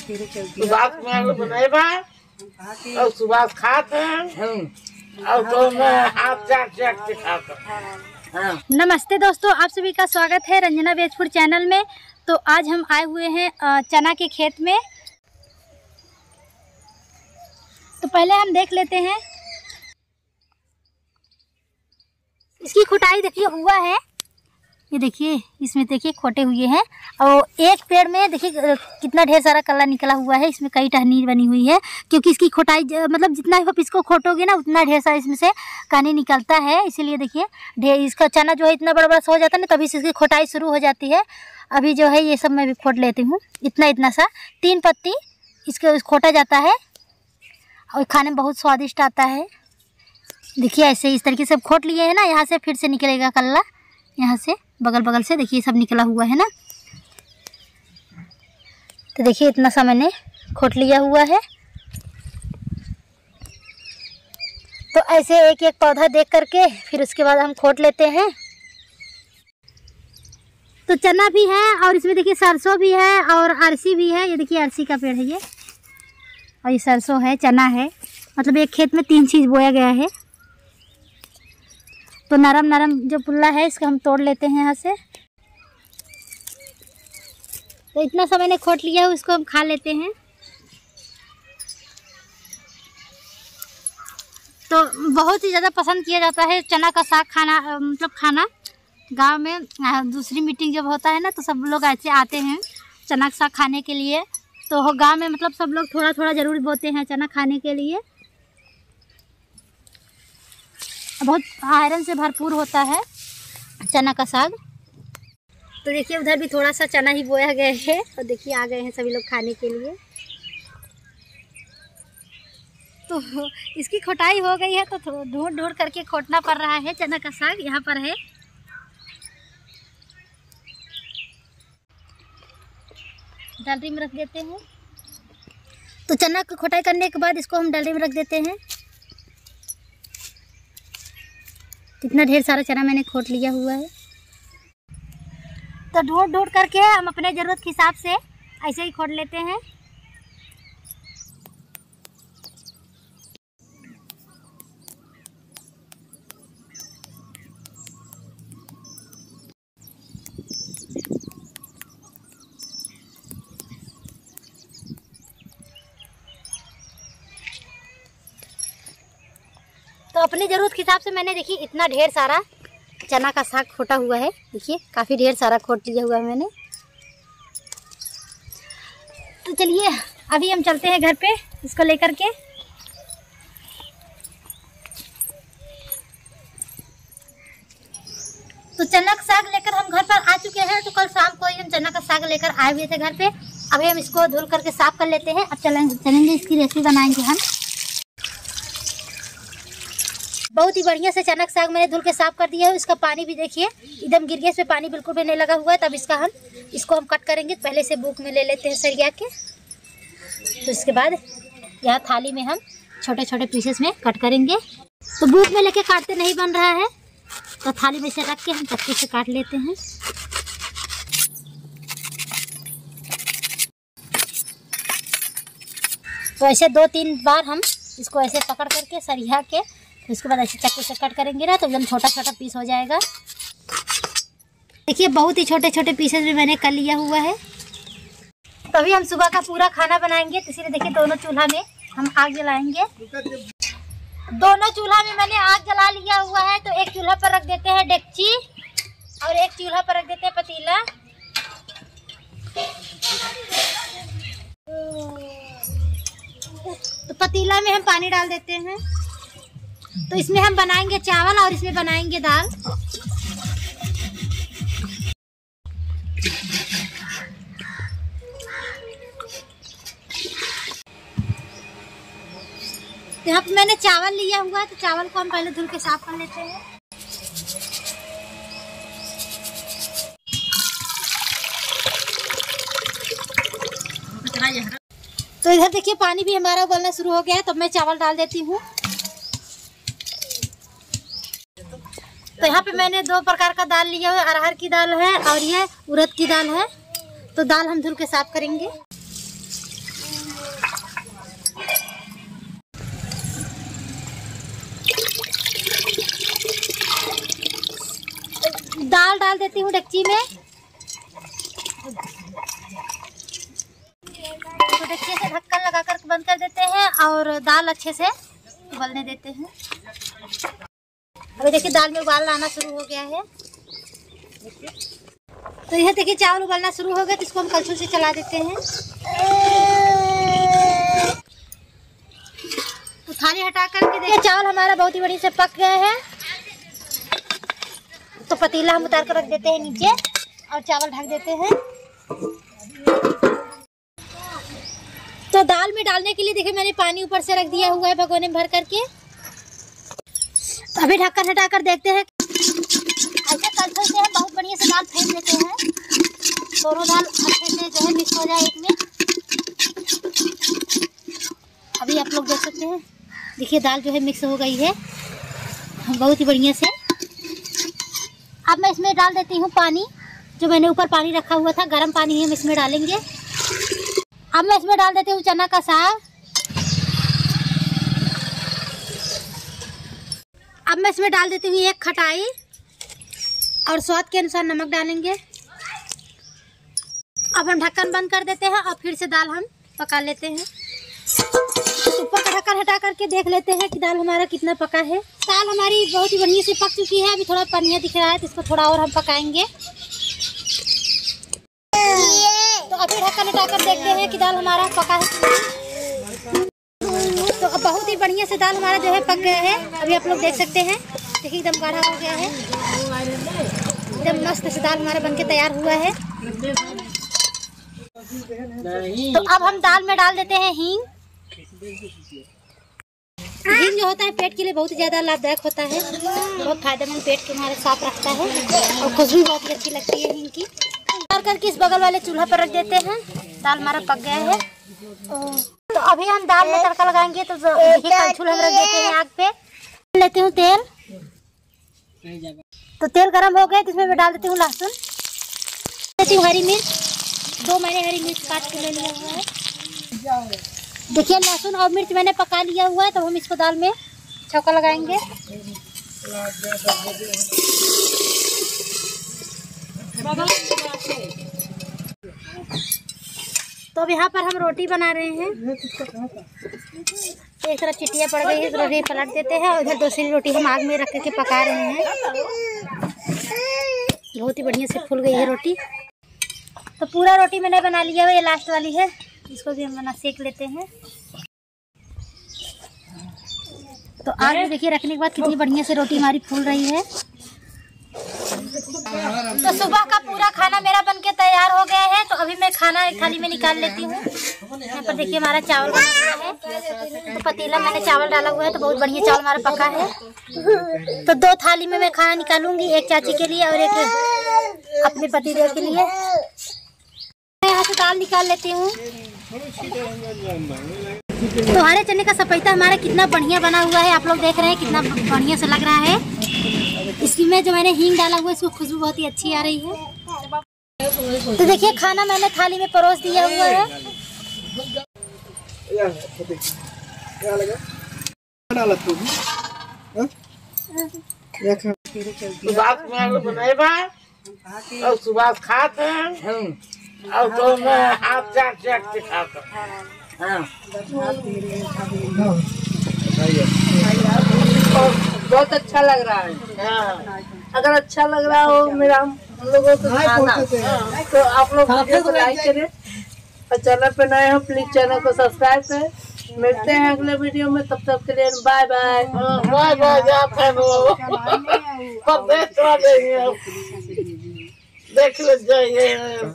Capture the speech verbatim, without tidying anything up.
सुभाष में बनाए बा और सुभाष खाते हैं और तो मैं हाथ चाट चाट के खाता। नमस्ते दोस्तों, आप सभी का स्वागत है रंजना वेज फूड चैनल में। तो आज हम आए हुए हैं चना के खेत में। तो पहले हम देख लेते हैं इसकी खुटाई। देखिए हुआ है, ये देखिए इसमें देखिए खोटे हुए हैं और एक पेड़ में देखिए कितना ढेर सारा कल्ला निकला हुआ है। इसमें कई टहनी बनी हुई है क्योंकि इसकी खोटाई मतलब जितना आप इसको खोटोगे ना उतना ढेर सारा इसमें से कहानी निकलता है। इसीलिए देखिए ढेर इसका चना जो है इतना बड़ा बड़ा सा हो जाता है ना, तभी से इसकी खोटाई शुरू हो जाती है। अभी जो है ये सब मैं भी खोट लेती हूँ, इतना इतना सा तीन पत्ती इसके खोटा जाता है और खाने में बहुत स्वादिष्ट आता है। देखिए ऐसे इस तरीके से सब खोट लिए है ना, यहाँ से फिर से निकलेगा कल्ला, यहाँ से बगल बगल से देखिए सब निकला हुआ है ना। तो देखिए इतना सा मैंने खोट लिया हुआ है। तो ऐसे एक एक पौधा देख करके फिर उसके बाद हम खोट लेते हैं। तो चना भी है और इसमें देखिए सरसों भी है और अरसी भी है। ये देखिए अरसी का पेड़ है ये, और ये सरसों है, चना है, मतलब एक खेत में तीन चीज़ बोया गया है। तो नरम नरम जो पुल्ला है इसका हम तोड़ लेते हैं यहाँ से। तो इतना सा मैंने खोट लिया है, उसको हम खा लेते हैं। तो बहुत ही ज़्यादा पसंद किया जाता है चना का साग खाना, मतलब खाना गांव में। दूसरी मीटिंग जब होता है ना तो सब लोग ऐसे आते हैं चना का साग खाने के लिए। तो गांव में मतलब सब लोग थोड़ा थोड़ा ज़रूर बोते हैं चना खाने के लिए। बहुत आयरन से भरपूर होता है चना का साग। तो देखिए उधर भी थोड़ा सा चना ही बोया गया है और देखिए आ गए हैं सभी लोग खाने के लिए। तो इसकी खोटाई हो गई है तो ढूंढ ढूंढ करके खोटना पड़ रहा है। चना का साग यहाँ पर है। डलरी में रख देते हैं। तो चना की खोटाई करने के बाद इसको हम डलरी में रख देते हैं। कितना ढेर सारा चना मैंने खोट लिया हुआ है। तो ढूंढ ढूंढ करके हम अपने ज़रूरत के हिसाब से ऐसे ही खोट लेते हैं। तो अपनी ज़रूरत के हिसाब से मैंने देखिए इतना ढेर सारा चना का साग खोटा हुआ है। देखिए काफ़ी ढेर सारा खोट लिया हुआ है मैंने। तो चलिए अभी हम चलते हैं घर पे इसको लेकर के। तो चना का साग लेकर हम घर पर आ चुके हैं। तो कल शाम को ही हम चना का साग लेकर आए हुए थे घर पे। अभी हम इसको धुल करके साफ कर लेते हैं। अब चलेंगे चलेंगे इसकी रेसिपी बनाएंगे हम। बहुत ही बढ़िया से चना का साग मैंने धुल के साफ कर दिया है। इसका पानी भी देखिए एकदम गिर गया, इसमें पानी बिल्कुल भी नहीं लगा हुआ है। तब इसका हम इसको हम कट करेंगे। पहले से बुक में ले लेते हैं सरिया के। तो इसके बाद यहाँ थाली में हम छोटे छोटे पीसेस में कट करेंगे। तो बुक में लेके काटते नहीं बन रहा है, तो थाली में से रख के हम चक्की से काट लेते हैं। तो ऐसे दो तीन बार हम इसको ऐसे पकड़ करके सरिया के उसके बाद ऐसे चक्की से कट करेंगे ना तो एकदम छोटा छोटा पीस हो जाएगा। देखिए बहुत ही छोटे छोटे पीसेस भी मैंने कर लिया हुआ है। तभी हम सुबह का पूरा खाना बनाएंगे। तो इसलिए देखिए दोनों चूल्हा में हम आग जलाएंगे। दोनों चूल्हा में मैंने आग जला लिया हुआ है। तो एक चूल्हा पर रख देते हैं डेगची और एक चूल्हा पर रख देते हैं पतीला। तो पतीला में हम पानी डाल देते हैं। तो इसमें हम बनाएंगे चावल और इसमें बनाएंगे दाल। यहाँ पे मैंने चावल लिया हुआ है। तो चावल को हम पहले धुल के साफ कर लेते हैं। तो इधर देखिए पानी भी हमारा उबलना शुरू हो गया है। तो मैं चावल डाल देती हूँ। तो यहाँ पे मैंने दो प्रकार का दाल लिया है, अरहर की दाल है और ये उड़द की दाल है। तो दाल हम धुल के साफ करेंगे। डाल देती हूँ डेगची में। तो डेगची से ढक्कन लगाकर बंद कर देते हैं और दाल अच्छे से उबलने देते हैं। अभी देखिए दाल में उबाल आना शुरू हो गया है। तो यह देखिए चावल उबलना शुरू हो गया, तो इसको हम कलछुल से चला देते हैं। तो थाली हटा करके देखिए चावल हमारा बहुत ही बढ़िया से पक गया है। तो पतीला हम उतार कर रख देते हैं नीचे और चावल ढक देते हैं। तो दाल में डालने के लिए देखिए मैंने पानी ऊपर से रख दिया हुआ है भगोने में भर करके। तो अभी ढक्कन हटा कर देखते हैं। ऐसे कलछुल से हम बहुत बढ़िया से दाल फेंट देते हैं, दोनों दाल अच्छे से जो है मिक्स हो जाए एक में। अभी आप लोग देख सकते हैं, देखिए दाल जो है मिक्स हो गई है बहुत ही बढ़िया से। अब मैं इसमें डाल देती हूँ पानी, जो मैंने ऊपर पानी रखा हुआ था, गर्म पानी हम इसमें डालेंगे। अब मैं इसमें डाल देती हूँ चना का साग। अब मैं इसमें डाल देती हूँ एक खटाई और स्वाद के अनुसार नमक डालेंगे। अब हम ढक्कन बंद कर देते हैं और फिर से दाल हम पका लेते हैं। ऊपर का ढक्कन हटा करके देख लेते हैं कि दाल हमारा कितना पका है। दाल हमारी बहुत ही बढ़िया से पक चुकी है। अभी थोड़ा पनिया दिख रहा है, तो इसको थोड़ा और हम पकाएंगे। तो अभी ढक्कन हटा कर देखते हैं कि दाल हमारा पका है। तो अब बहुत ही बढ़िया से दाल हमारा जो है पक गया है। अभी आप लोग देख सकते हैं, देखिए एकदम गाढ़ा हो गया है, एकदम मस्त से दाल हमारा बनके तैयार हुआ है। तो अब हम दाल में डाल देते हैं हींग। हींग जो होता है पेट के लिए बहुत ही ज़्यादा लाभदायक होता है, बहुत फायदेमंद, पेट के हमारे साफ रखता है और खुशबू बहुत ही अच्छी लगती है हींग की। डाल करके इस बगल वाले चूल्हा पर रख देते हैं। दाल हमारा पक गया है। तो अभी हम दाल में तड़का लगाएंगे। तो देखिए कलछुल हम रख देते हैं आग पे। लेती हूँ तेल। तो तेल गरम हो गया, तो इसमें मैं डाल देती हूँ लहसुन, देती हूँ हरी मिर्च। दो मैंने हरी मिर्च काट के ले लिया हुआ है। देखिए लहसुन और मिर्च मैंने पका लिया हुआ है। तो हम इसको दाल में छौंका लगाएंगे। तो अब यहाँ पर हम रोटी बना रहे हैं। एक तरफ चिटिया पड़ गई है, तो रोटी पलट देते हैं और इधर दूसरी रोटी हम आग में रख करके पका रहे हैं। बहुत ही बढ़िया से फूल गई है रोटी। तो पूरा रोटी मैंने बना लिया है, ये लास्ट वाली है, इसको भी हम बना सेक लेते हैं। तो आग में देखिए रखने के बाद कितनी बढ़िया से रोटी हमारी फूल रही है। तो सुबह का पूरा खाना मेरा बनके तैयार हो गया है। तो अभी मैं खाना एक थाली में निकाल लेती हूँ। यहाँ पर देखिए हमारा चावल बना हुआ है। तो पतीला मैंने चावल डाला हुआ है, तो बहुत बढ़िया चावल हमारा पका है। तो दो थाली में मैं खाना निकालूंगी, एक चाची के लिए और एक अपने पतिदेव के लिए। मैं यहाँ से दाल निकाल लेती हूँ। तो हरे चने का सपेटा हमारा कितना बढ़िया बना हुआ है, आप लोग देख रहे हैं कितना बढ़िया से लग रहा है। इसकी में जो मैंने हींग डाला हुआ है, इसको खुशबू बहुत ही अच्छी आ रही है। तो देखिए खाना मैंने थाली में परोस दिया हुआ है। सुबह खाते हैं और तो मैं हाथ चाट चाट के खाता हूँ। बहुत अच्छा लग रहा है। अगर अच्छा लग रहा हो मेरा हम लोगों को खाना, तो आप लोग वीडियो को लाइक करें और चैनल पे नए हो प्लीज चैनल को सब्सक्राइब करें। मिलते हैं अगले वीडियो में, तब तक के लिए बाय बाय। Bye bye. देख लो जाइए।